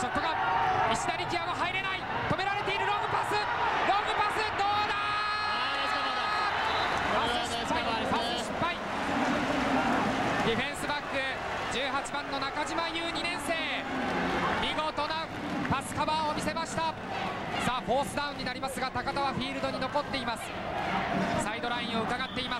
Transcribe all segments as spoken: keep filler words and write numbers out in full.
ショットガン、石田力也も入れない、止められているロングパス、ロングパスどうだ、パス失敗、パス失敗。ディフェンスバックじゅうはちばんの中島優にねん生、見事なパスカバーを見せました。さあフォースダウンになりますが、高田はフィールドに残っています。サイドラインを伺っています。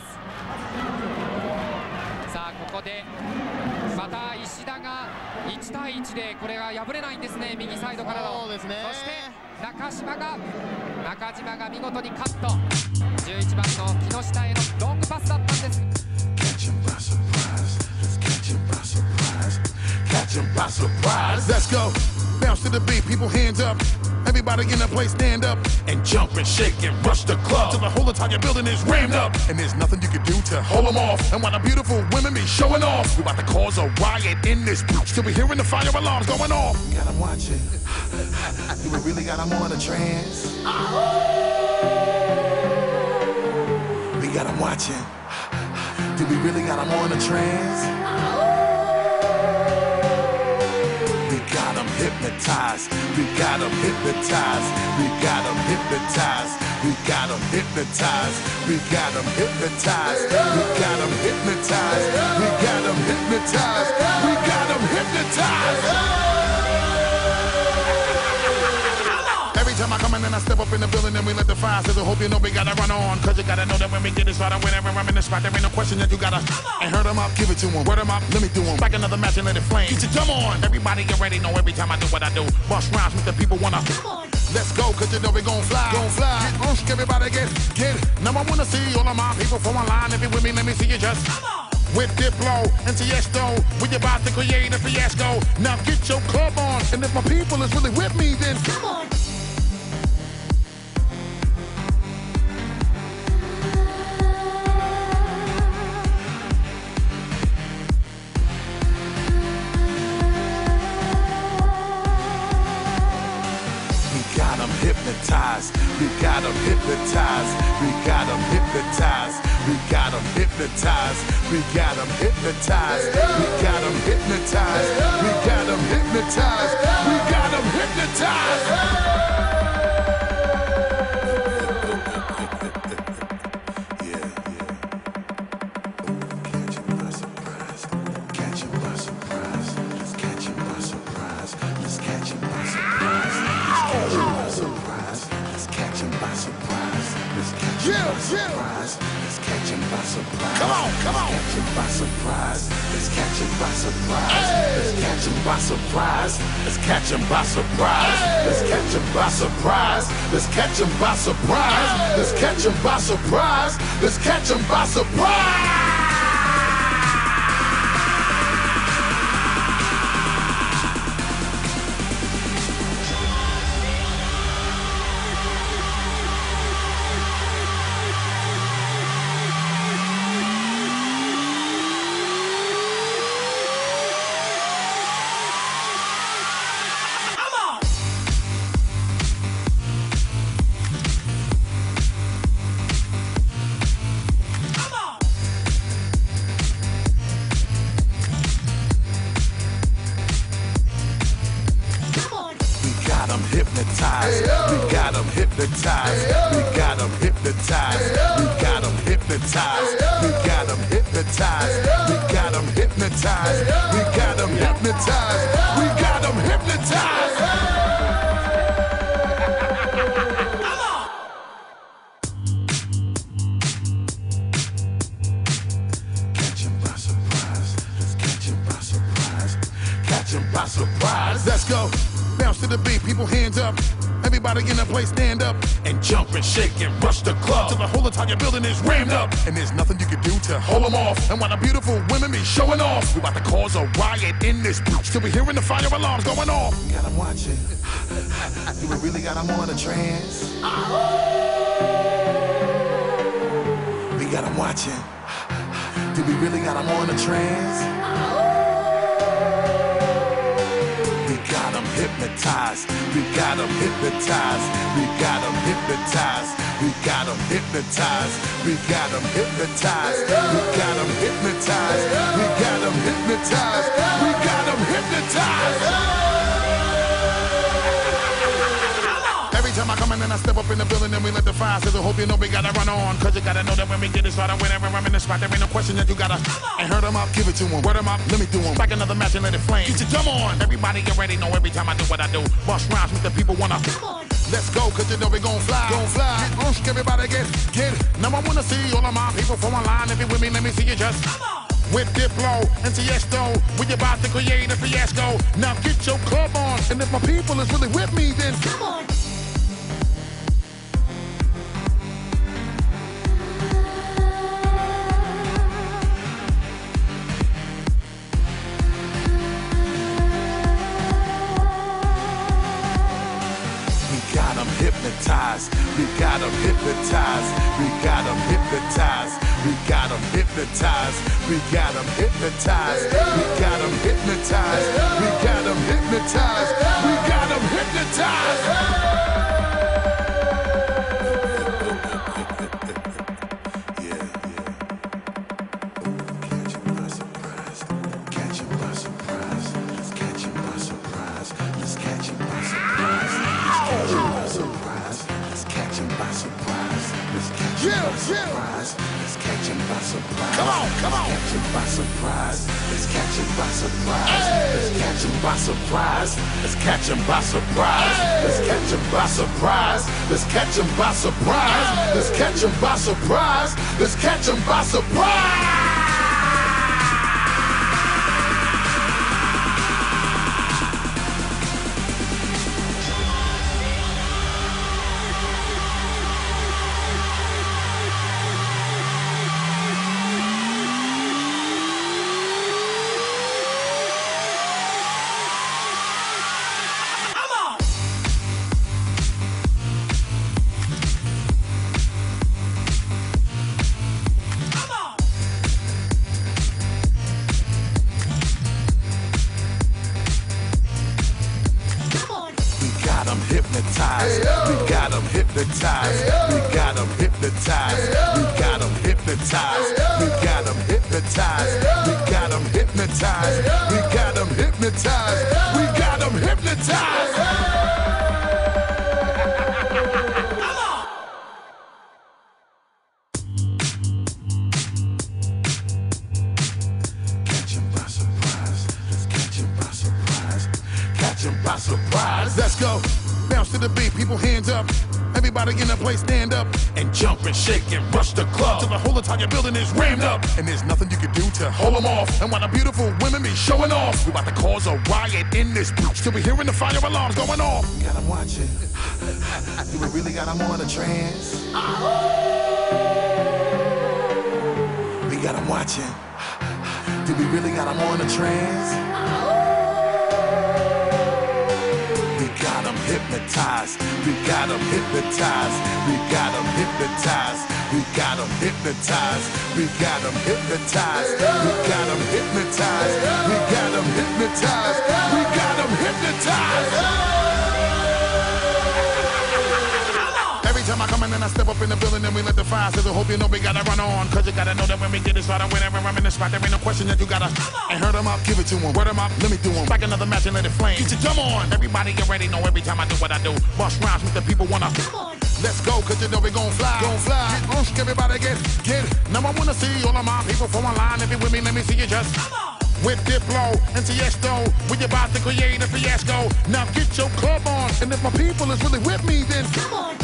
さあここでまた石田がいちたいいちでこれが破れないんですね、右サイドからの。 そ, ね、そして中島が中島が見事にカット、じゅういちばんの木下へのロングパスだったんです。 Catch him by surprise. Let's catch him by surprise. Catch him by surprise. Let's go. Bounce to the beat, people hands up. Everybody in the place stand up and jump and shake and rush the club till the whole entire building is rammed up. And there's nothing you can do to hold them off. And while the beautiful women be showing off, we about to cause a riot in this bitch. Still be hearing the fire alarms going off. Got them watching. Do we really got them on a trance? We got them watching. Do we really got them on a trance? We got them hypnotized. We got them hypnotized. We got them hypnotized. We got them hypnotized. We got them hypnotized. We got them hypnotized. We got them hypnotized. We got them hypnotized. Every time I come in and I step up in the building and we let the fire sizzle, hope you know we gotta run on. Cause you gotta know that when we get it started, whenever I'm in the spot, there ain't no question that you gotta. And hurt them up, give it to them. Word them up, let me do them. Like another match and let it flame. Get your drum on. Everybody get ready, know every time I do what I do. Bust rhymes, make the people wanna. Let's go, cause you know we gon' fly. Gon' fly. Get on, everybody get, get. Now I wanna see all of my people from online. If you with me, let me see you just. With Diplo and Tiesto, we about to create a fiasco. Now get your club on. And if my people is really with me, then come on. Hypnotized. We got them hypnotized. We got them hypnotized. We got them hypnotized. We got them hypnotized. We got them hypnotized. We got them hypnotized. We got them hypnotized. Surprise. Let's catch him by surprise. Come on, come on. Let's catch him by surprise. Let's catch him by surprise. Let's catch him by surprise. Let's catch him by surprise. Let's catch him by surprise. Let's catch him by surprise. Let's catch him by surprise. Let's catch him by surprise. Hypnotized. We got them hypnotized. We got them hypnotized. We got them hypnotized. We got them hypnotized. We got them hypnotized. We got them hypnotized. We got them hypnotized. Catch him by surprise. Let's catch him by surprise. Catch him by surprise. Let's go. Bounce to the beat, people hands up. Everybody in the place stand up and jump and shake and rush the club till the whole entire building is rammed up. And there's nothing you can do to hold them off. And while the beautiful women be showing off, we about to cause a riot in this bitch. Still be hearing the fire alarms going off. We got them watching. Do we really got them on a trance? We got them watching. Do we really got them on a trance? We got them hypnotized. We got them hypnotized. We got them hypnotized. We got them hypnotized. We got them hypnotized. We got them hypnotized. We got them hypnotized. We got them hypnotized. and I step up in the building and we let the fire sizzle. Hope you know we gotta run on, cause you gotta know that when we get it started, whenever I'm in the spot, there ain't no question that you gotta. And hurt them up, give it to them. Word them up, let me do them. Back another match and let it flame. Get your dumb on. Everybody already know every time I do what I do. Bust rhymes with the people wanna. Let's go, cause you know we gon' fly. Gon' fly. Get on, everybody get, get. Now I wanna see all of my people from online. If you with me, let me see you just. With Diplo and Tiesto, we about to create a fiasco. Now get your club on, and if my people is really with me, then come on. We got them hypnotized, we got them hypnotized, we got them hypnotized, we got them hypnotized, we got them hypnotized, we got them hypnotized, we got them hypnotized, we got them hypnotized. Come on, come on. Let's catch him by surprise. Let's catch him by surprise. Let's catch him by surprise. Let's catch him by surprise. Let's catch him by surprise. Let's catch him by surprise. Let's catch him by surprise. Let's catch him by surprise. Hypnotized. We got them hypnotized. We got them hypnotized. We got them hypnotized. We got them hypnotized. We got them hypnotized. We got them hypnotized. We got them hypnotized. Catch him by surprise. Let's catch him by surprise. Catch him by surprise. Let's go. Bounce to the beat, people hands up. Everybody in the place stand up and jump and shake and rush the club till the whole entire building is rammed up. And there's nothing you can do to hold them off. And while the beautiful women be showing off, we about to cause a riot in this bitch till we hearing the fire alarms going off. We got them watching. Do we really got them on a trance? We got them watching. Do we really got them on a trance? We got them hypnotized, we got them hypnotized, we got them hypnotized, we got them hypnotized, we got them hypnotized, we got them hypnotized, we got them hypnotized, we got them hypnotized. Every time I come in and I step up in the building and we let the fire sizzle. Hope you know we gotta run on, cause you gotta know that when we get it started, whenever I'm in the spot, there ain't no question that you gotta. And hurt them up, give it to them. Word them up, let me do them. Back another match and let it flame. Get your dumb on. Everybody already know every time I do what I do. Bust rhymes with the people wanna. Let's go, cause you know we gon' fly. Gon' fly. Get on, everybody get, get. Now I wanna see all of my people from online. If you with me, let me see you just. With Diplo and Tiesto, we about to create a fiasco. Now get your club on, and if my people is really with me, then come on.